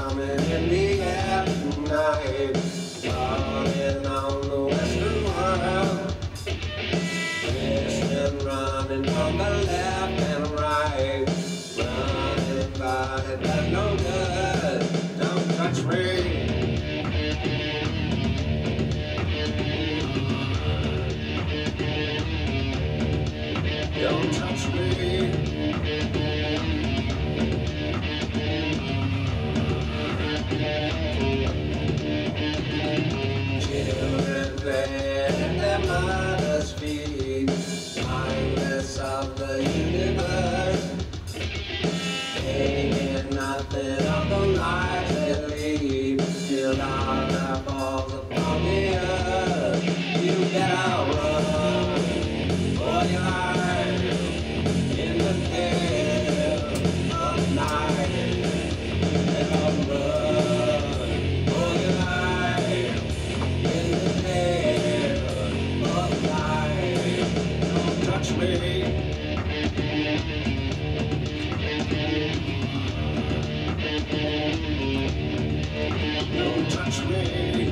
coming in the afternight, falling on the western world, twisting, running from the left and right, running, but it does no good. Don't touch me. Don't touch me. Children playing at their mother's feet, mindless of the universe, taking nothing of the lives they lead, till all that falls upon the earth. You better run for your life in the dead of night. You better run for your life in the dead of night. Don't touch me. Don't touch me.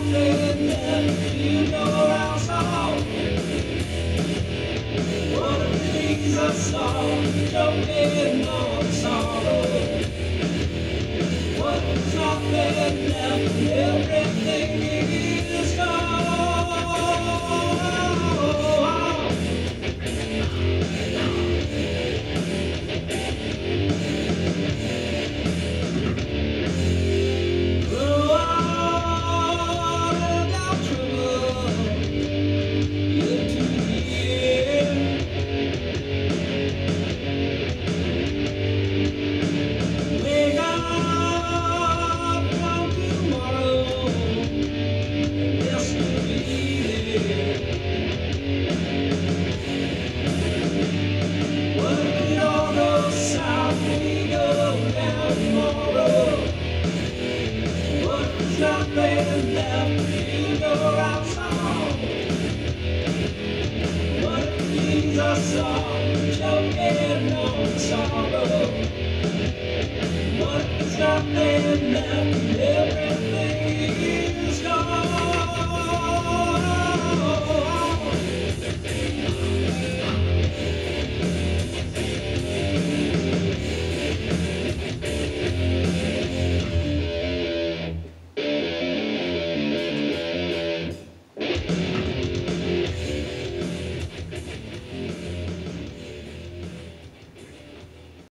nothing left in your household? What if these are songs choking on sorrow? What if there's nothing left and everything is gone? Nothing left in your household. What if these are songs choking on sorrow? What if there's nothing left in everything?